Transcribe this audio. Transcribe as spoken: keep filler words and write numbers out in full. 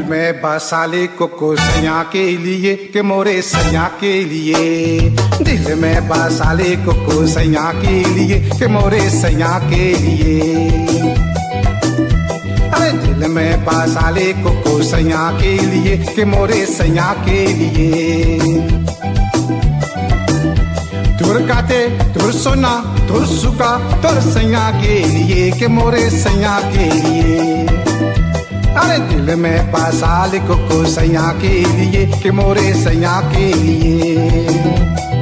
में बसाले कोको सैया के लिए के मोरे सैया के लिए। दिल में बसाले कोको सैया के लिए के मोरे सैया के लिए। अरे दिल में बसाले कोको सैया के लिए के मोरे सैया के लिए। तुर काते तुर सोना तुर सुका तुर सैया के लिए के मोरे सैया के लिए। अरे दिल में बसाले कोको सैया के लिए के मोरे सैया के लिए।